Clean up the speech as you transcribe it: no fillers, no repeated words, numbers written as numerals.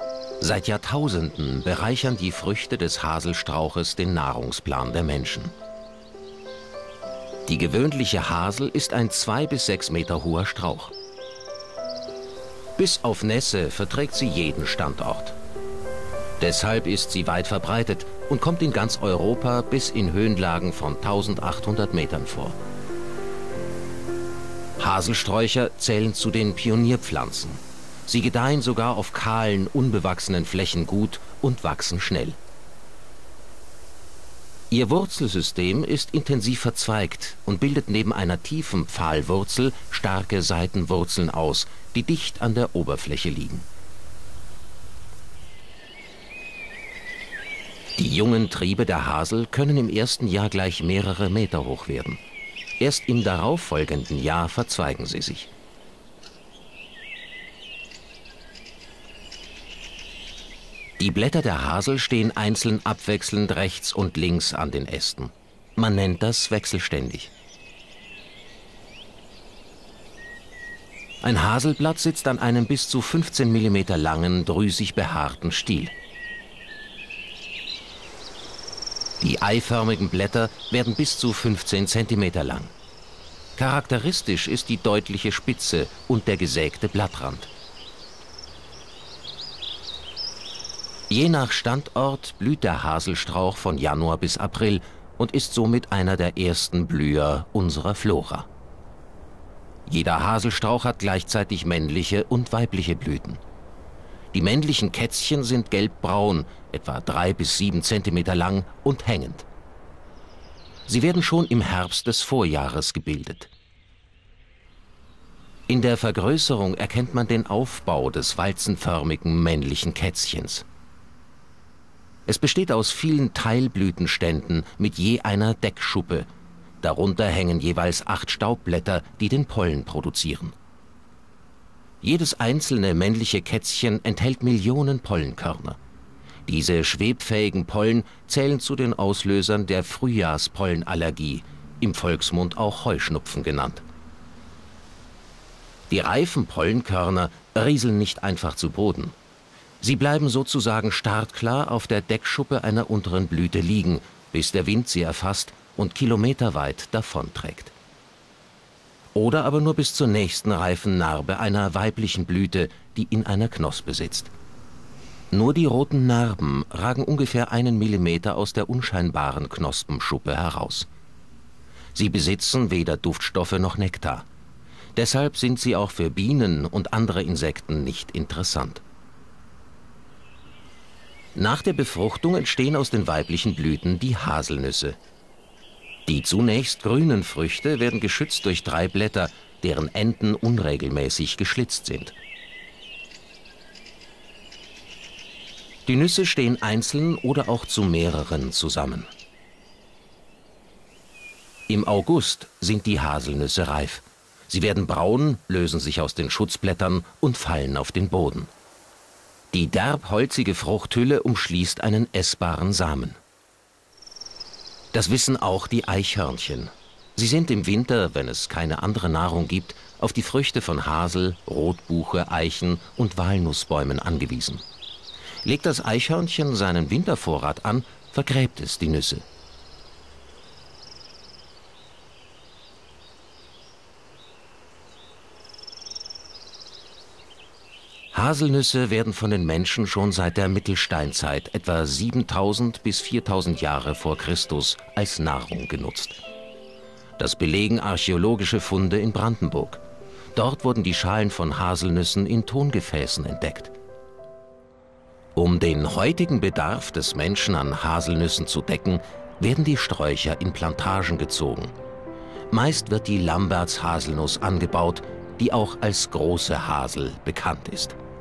Seit Jahrtausenden bereichern die Früchte des Haselstrauches den Nahrungsplan der Menschen. Die gewöhnliche Hasel ist ein 2 bis 6 Meter hoher Strauch. Bis auf Nässe verträgt sie jeden Standort. Deshalb ist sie weit verbreitet und kommt in ganz Europa bis in Höhenlagen von 1800 Metern vor. Haselsträucher zählen zu den Pionierpflanzen. Sie gedeihen sogar auf kahlen, unbewachsenen Flächen gut und wachsen schnell. Ihr Wurzelsystem ist intensiv verzweigt und bildet neben einer tiefen Pfahlwurzel starke Seitenwurzeln aus, die dicht an der Oberfläche liegen. Die jungen Triebe der Hasel können im ersten Jahr gleich mehrere Meter hoch werden. Erst im darauffolgenden Jahr verzweigen sie sich. Die Blätter der Hasel stehen einzeln abwechselnd rechts und links an den Ästen. Man nennt das wechselständig. Ein Haselblatt sitzt an einem bis zu 15 mm langen, drüsig behaarten Stiel. Die eiförmigen Blätter werden bis zu 15 cm lang. Charakteristisch ist die deutliche Spitze und der gesägte Blattrand. Je nach Standort blüht der Haselstrauch von Januar bis April und ist somit einer der ersten Blüher unserer Flora. Jeder Haselstrauch hat gleichzeitig männliche und weibliche Blüten. Die männlichen Kätzchen sind gelbbraun, etwa 3 bis 7 cm lang und hängend. Sie werden schon im Herbst des Vorjahres gebildet. In der Vergrößerung erkennt man den Aufbau des walzenförmigen männlichen Kätzchens. Es besteht aus vielen Teilblütenständen mit je einer Deckschuppe. Darunter hängen jeweils 8 Staubblätter, die den Pollen produzieren. Jedes einzelne männliche Kätzchen enthält Millionen Pollenkörner. Diese schwebfähigen Pollen zählen zu den Auslösern der Frühjahrspollenallergie, im Volksmund auch Heuschnupfen genannt. Die reifen Pollenkörner rieseln nicht einfach zu Boden. Sie bleiben sozusagen startklar auf der Deckschuppe einer unteren Blüte liegen, bis der Wind sie erfasst und kilometerweit davonträgt. Oder aber nur bis zur nächsten reifen Narbe einer weiblichen Blüte, die in einer Knospe sitzt. Nur die roten Narben ragen ungefähr 1 Millimeter aus der unscheinbaren Knospenschuppe heraus. Sie besitzen weder Duftstoffe noch Nektar. Deshalb sind sie auch für Bienen und andere Insekten nicht interessant. Nach der Befruchtung entstehen aus den weiblichen Blüten die Haselnüsse. Die zunächst grünen Früchte werden geschützt durch 3 Blätter, deren Enden unregelmäßig geschlitzt sind. Die Nüsse stehen einzeln oder auch zu mehreren zusammen. Im August sind die Haselnüsse reif. Sie werden braun, lösen sich aus den Schutzblättern und fallen auf den Boden. Die derbholzige Fruchthülle umschließt einen essbaren Samen. Das wissen auch die Eichhörnchen. Sie sind im Winter, wenn es keine andere Nahrung gibt, auf die Früchte von Hasel, Rotbuche, Eichen und Walnussbäumen angewiesen. Legt das Eichhörnchen seinen Wintervorrat an, vergräbt es die Nüsse. Haselnüsse werden von den Menschen schon seit der Mittelsteinzeit, etwa 7000 bis 4000 Jahre vor Christus, als Nahrung genutzt. Das belegen archäologische Funde in Brandenburg. Dort wurden die Schalen von Haselnüssen in Tongefäßen entdeckt. Um den heutigen Bedarf des Menschen an Haselnüssen zu decken, werden die Sträucher in Plantagen gezogen. Meist wird die Lamberts-Haselnuss angebaut, die auch als große Hasel bekannt ist.